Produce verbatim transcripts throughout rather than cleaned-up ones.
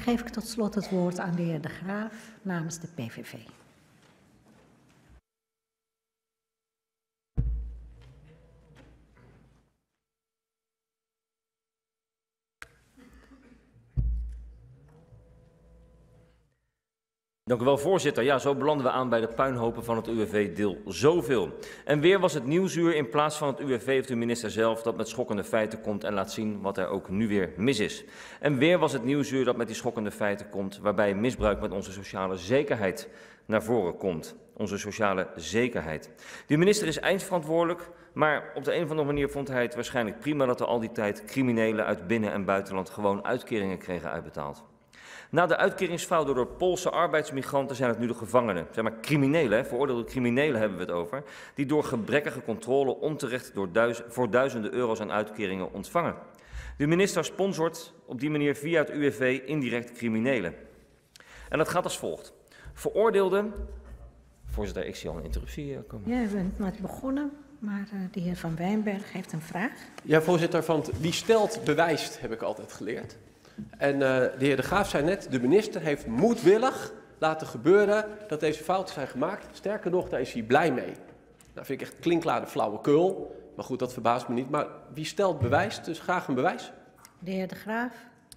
geef ik tot slot het woord aan de heer De Graaf namens de P V V. Dank u wel, voorzitter. Ja, zo belanden we aan bij de puinhopen van het U W V deel zoveel. En weer was het nieuwsuur in plaats van het U W V heeft de minister zelf dat met schokkende feiten komt en laat zien wat er ook nu weer mis is. En weer was het nieuwsuur dat met die schokkende feiten komt waarbij misbruik met onze sociale zekerheid naar voren komt. Onze sociale zekerheid. De minister is eindverantwoordelijk, maar op de een of andere manier vond hij het waarschijnlijk prima dat er al die tijd criminelen uit binnen- en buitenland gewoon uitkeringen kregen uitbetaald. Na de uitkeringsfraude door Poolse arbeidsmigranten zijn het nu de gevangenen, zeg maar criminelen, veroordeelde criminelen hebben we het over, die door gebrekkige controle onterecht door duiz voor duizenden euro's aan uitkeringen ontvangen. De minister sponsort op die manier via het U W V indirect criminelen. En dat gaat als volgt. Veroordeelden, voorzitter, ik zie al een interruptie komen. Ja, u bent net begonnen, maar uh, de heer Van Wijnberg heeft een vraag. Ja, voorzitter, want wie stelt bewijst, heb ik altijd geleerd. En uh, de heer De Graaf zei net, de minister heeft moedwillig laten gebeuren dat deze fouten zijn gemaakt. Sterker nog, daar is hij blij mee. Nou, vind ik echt klinklade flauwekul. Maar goed, dat verbaast me niet. Maar wie stelt bewijs? Dus graag een bewijs. De heer De Graaf.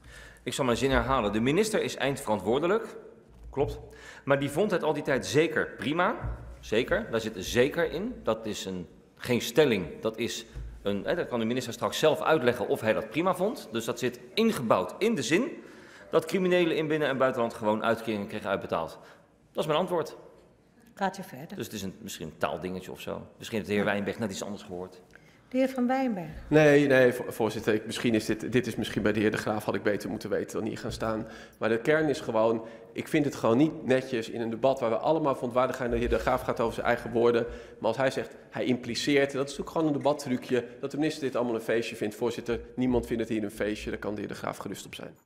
Ik zal mijn zin herhalen. De minister is eindverantwoordelijk. Klopt. Maar die vond het al die tijd zeker prima. Zeker. Daar zit zeker in. Dat is een, geen stelling. Dat is... Een, hè, dat kan de minister straks zelf uitleggen of hij dat prima vond. Dus dat zit ingebouwd in de zin dat criminelen in binnen- en buitenland gewoon uitkeringen kregen uitbetaald. Dat is mijn antwoord. Gaat u verder. Dus het is een, misschien een taaldingetje of zo. Misschien heeft de heer Wijnberg net iets anders gehoord. De heer Van Wijnberg. Nee, nee, voorzitter. Ik, misschien is dit, dit is misschien bij de heer De Graaf had ik beter moeten weten dan hier gaan staan. Maar de kern is gewoon, ik vind het gewoon niet netjes in een debat waar we allemaal verontwaardigd zijn. De heer De Graaf gaat over zijn eigen woorden. Maar als hij zegt, hij impliceert, dat is natuurlijk gewoon een debattrucje, dat de minister dit allemaal een feestje vindt. Voorzitter, niemand vindt het hier een feestje, daar kan de heer De Graaf gerust op zijn.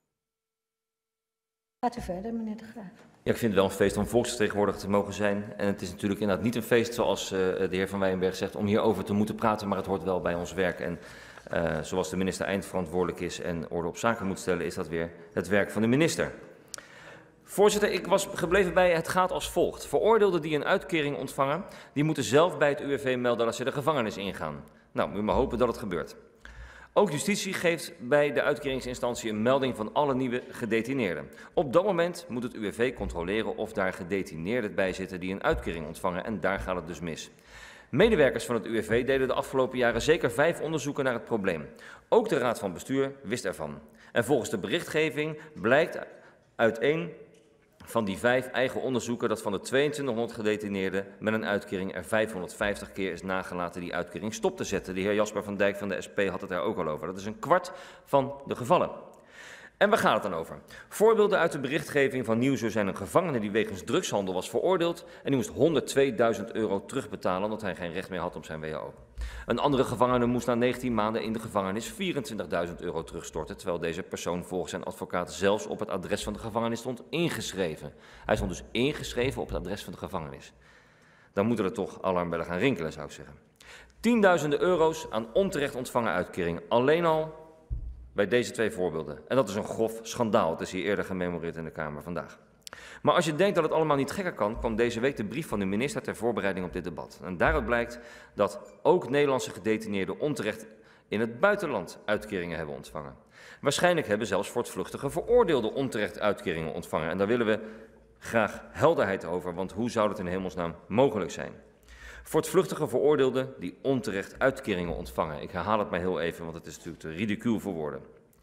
Gaat u verder, meneer De Graaf. Ja, ik vind het wel een feest om volksvertegenwoordiger te mogen zijn. En het is natuurlijk inderdaad niet een feest zoals uh, de heer Van Wijnberg zegt om hierover te moeten praten, maar het hoort wel bij ons werk. En uh, zoals de minister eindverantwoordelijk is en orde op zaken moet stellen, is dat weer het werk van de minister. Voorzitter, ik was gebleven bij het gaat als volgt. Veroordeelden die een uitkering ontvangen, die moeten zelf bij het U W V melden dat ze de gevangenis ingaan. Nou, moet je maar hopen dat het gebeurt. Ook justitie geeft bij de uitkeringsinstantie een melding van alle nieuwe gedetineerden. Op dat moment moet het U W V controleren of daar gedetineerden bij zitten die een uitkering ontvangen en daar gaat het dus mis. Medewerkers van het U W V deden de afgelopen jaren zeker vijf onderzoeken naar het probleem. Ook de Raad van Bestuur wist ervan. En volgens de berichtgeving blijkt uit één van die vijf eigen onderzoeken dat van de tweeëntwintighonderd gedetineerden met een uitkering er vijfhonderdvijftig keer is nagelaten die uitkering stop te zetten. De heer Jasper van Dijk van de S P had het daar ook al over. Dat is een kwart van de gevallen. En waar gaat het dan over? Voorbeelden uit de berichtgeving van Nieuwsuur zijn een gevangene die wegens drugshandel was veroordeeld en die moest honderdtweeduizend euro terugbetalen omdat hij geen recht meer had op zijn W O. Een andere gevangene moest na negentien maanden in de gevangenis vierentwintigduizend euro terugstorten, terwijl deze persoon volgens zijn advocaat zelfs op het adres van de gevangenis stond ingeschreven. Hij stond dus ingeschreven op het adres van de gevangenis. Dan moeten er toch alarmbellen gaan rinkelen, zou ik zeggen. Tienduizenden euro's aan onterecht ontvangen uitkering, alleen al bij deze twee voorbeelden. En dat is een grof schandaal. Het is hier eerder gememoreerd in de Kamer vandaag. Maar als je denkt dat het allemaal niet gekker kan, kwam deze week de brief van de minister ter voorbereiding op dit debat. En daaruit blijkt dat ook Nederlandse gedetineerden onterecht in het buitenland uitkeringen hebben ontvangen. Waarschijnlijk hebben zelfs voortvluchtige veroordeelden onterecht uitkeringen ontvangen. En daar willen we graag helderheid over, want hoe zou dat in hemelsnaam mogelijk zijn? Voortvluchtige veroordeelden die onterecht uitkeringen ontvangen. Ik herhaal het maar heel even, want het is natuurlijk te ridicuul voor woorden.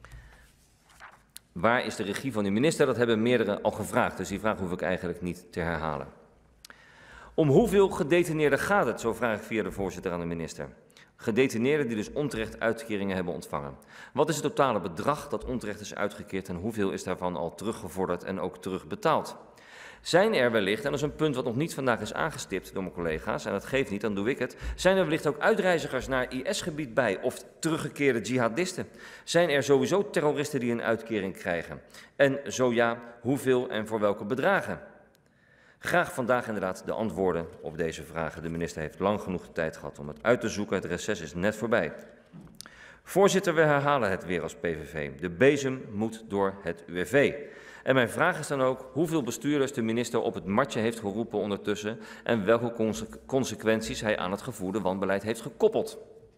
Waar is de regie van de minister? Dat hebben meerdere al gevraagd, dus die vraag hoef ik eigenlijk niet te herhalen. Om hoeveel gedetineerden gaat het? Zo vraag ik via de voorzitter aan de minister. Gedetineerden die dus onterecht uitkeringen hebben ontvangen. Wat is het totale bedrag dat onterecht is uitgekeerd en hoeveel is daarvan al teruggevorderd en ook terugbetaald? Zijn er wellicht, en dat is een punt wat nog niet vandaag is aangestipt door mijn collega's, en dat geeft niet, dan doe ik het, zijn er wellicht ook uitreizigers naar I S-gebied bij of teruggekeerde jihadisten? Zijn er sowieso terroristen die een uitkering krijgen? En zo ja, hoeveel en voor welke bedragen? Graag vandaag inderdaad de antwoorden op deze vragen. De minister heeft lang genoeg de tijd gehad om het uit te zoeken. Het reces is net voorbij. Voorzitter, we herhalen het weer als P V V. De bezem moet door het U W V. En mijn vraag is dan ook hoeveel bestuurders de minister op het matje heeft geroepen ondertussen en welke conse consequenties hij aan het gevoerde wanbeleid heeft gekoppeld.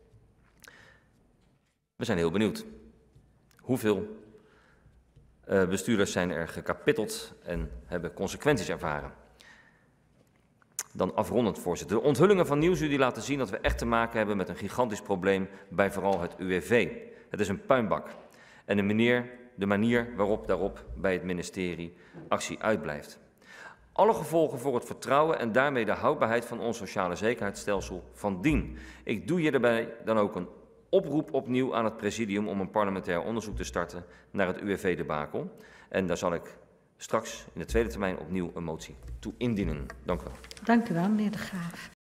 We zijn heel benieuwd. Hoeveel uh, bestuurders zijn er gekapitteld en hebben consequenties ervaren? Dan afrondend, voorzitter. De onthullingen van Nieuwsuur laten zien dat we echt te maken hebben met een gigantisch probleem bij vooral het U W V. Het is een puinbak. En de manier, de manier waarop daarop bij het ministerie actie uitblijft. Alle gevolgen voor het vertrouwen en daarmee de houdbaarheid van ons sociale zekerheidsstelsel van dien. Ik doe hierbij dan ook een oproep opnieuw aan het presidium om een parlementair onderzoek te starten naar het U W V-debakel. En daar zal ik straks in de tweede termijn opnieuw een motie toe indienen. Dank u wel. Dank u wel, meneer De Graaf.